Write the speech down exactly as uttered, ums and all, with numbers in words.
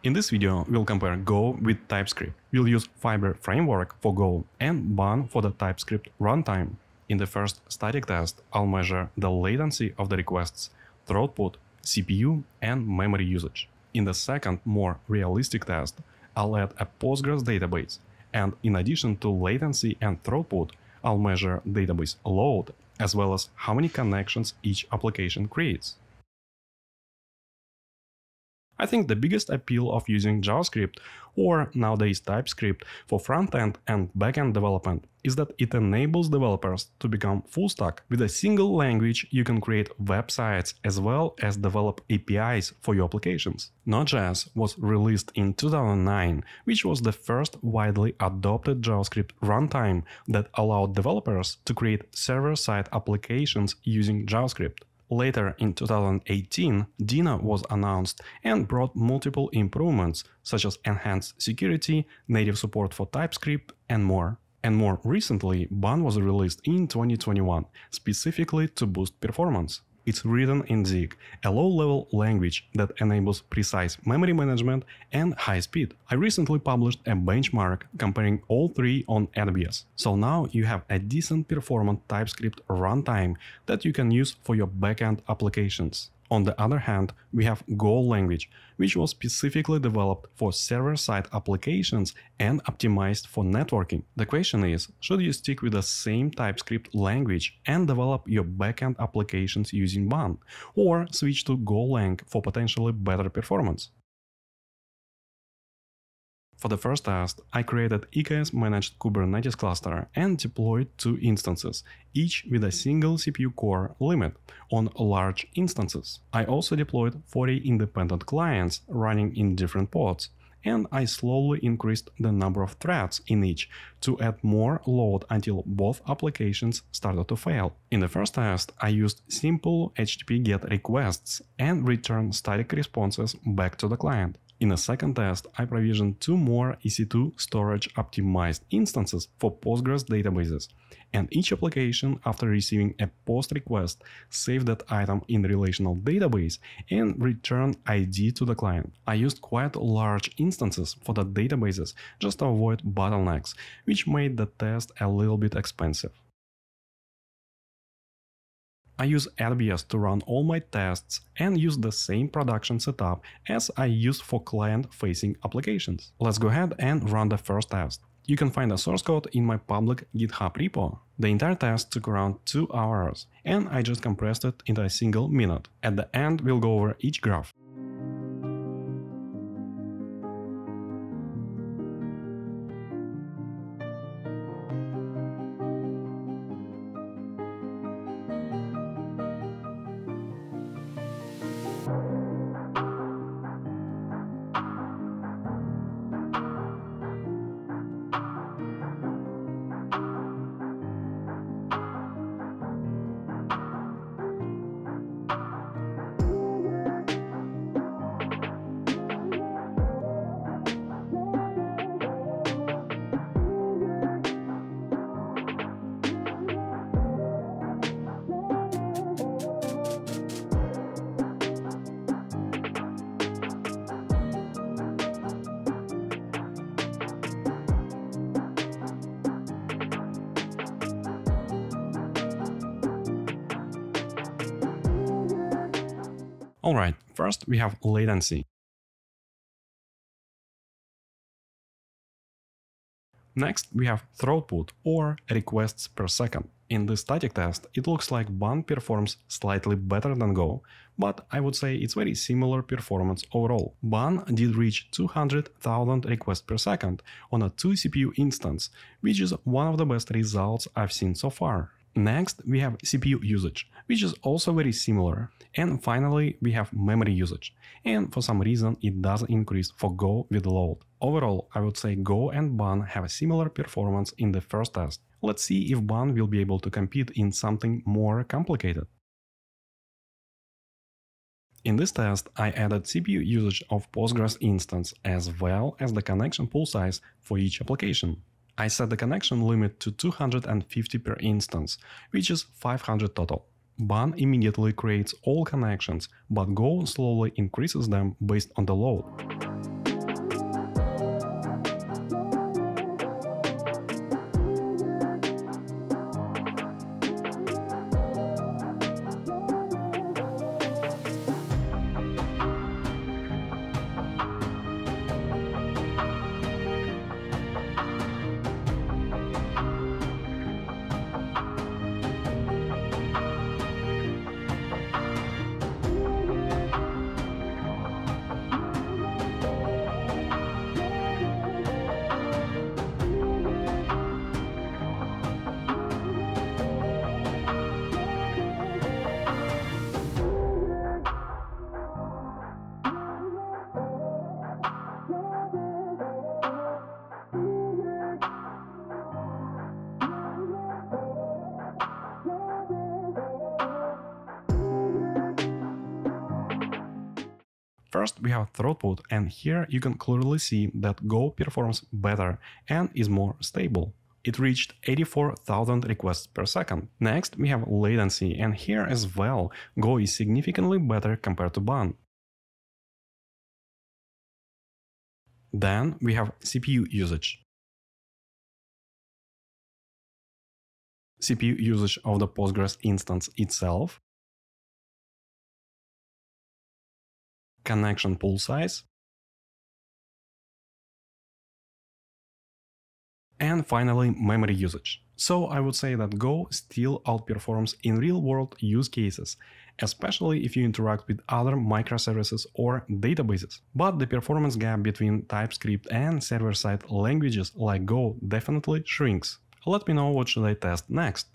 In this video, we'll compare Go with TypeScript. We'll use Fiber framework for Go and Bun for the TypeScript runtime. In the first static test, I'll measure the latency of the requests, throughput, C P U, and memory usage. In the second, more realistic test, I'll add a Postgres database, and in addition to latency and throughput, I'll measure database load, as well as how many connections each application creates. I think the biggest appeal of using JavaScript, or nowadays TypeScript, for front-end and back-end development is that it enables developers to become full-stack. With a single language, you can create websites as well as develop A P Is for your applications. Node.js was released in two thousand nine, which was the first widely adopted JavaScript runtime that allowed developers to create server-side applications using JavaScript. Later, in two thousand eighteen, Dino was announced and brought multiple improvements, such as enhanced security, native support for TypeScript, and more. And more recently, Bun was released in twenty twenty-one, specifically to boost performance. It's written in Zig, a low-level language that enables precise memory management and high speed. I recently published a benchmark comparing all three on A W S. So now you have a decent performant TypeScript runtime that you can use for your backend applications. On the other hand, we have Go language, which was specifically developed for server-side applications and optimized for networking. The question is, should you stick with the same TypeScript language and develop your backend applications using Bun, or switch to Golang for potentially better performance? For the first test, I created E K S-managed Kubernetes cluster and deployed two instances, each with a single C P U core limit on large instances. I also deployed forty independent clients running in different pods, and I slowly increased the number of threads in each to add more load until both applications started to fail. In the first test, I used simple H T T P GET requests and returned static responses back to the client. In the second test, I provisioned two more E C two storage optimized instances for Postgres databases, and each application, after receiving a POST request, saved that item in the relational database and returned I D to the client. I used quite large instances for the databases just to avoid bottlenecks, which made the test a little bit expensive. I use A W S to run all my tests and use the same production setup as I use for client-facing applications. Let's go ahead and run the first test. You can find the source code in my public GitHub repo. The entire test took around two hours, and I just compressed it into a single minute. At the end, we'll go over each graph. Alright, first we have latency. Next we have throughput, or requests per second. In this static test, it looks like Bun performs slightly better than Go, but I would say it's very similar performance overall. Bun did reach two hundred thousand requests per second on a two C P U instance, which is one of the best results I've seen so far. Next, we have C P U usage, which is also very similar. And finally, we have memory usage. And for some reason, it does increase for Go with load. Overall, I would say Go and Bun have a similar performance in the first test. Let's see if Bun will be able to compete in something more complicated. In this test, I added C P U usage of Postgres instance as well as the connection pool size for each application. I set the connection limit to two hundred fifty per instance, which is five hundred total. Bun immediately creates all connections, but Go slowly increases them based on the load. First, we have throughput, and here you can clearly see that Go performs better and is more stable. It reached eighty-four thousand requests per second. Next, we have latency, and here as well, Go is significantly better compared to Bun. Then we have C P U usage. C P U usage of the Postgres instance itself, connection pool size, and finally memory usage. So I would say that Go still outperforms in real-world use cases, especially if you interact with other microservices or databases. But the performance gap between TypeScript and server-side languages like Go definitely shrinks. Let me know what should I test next.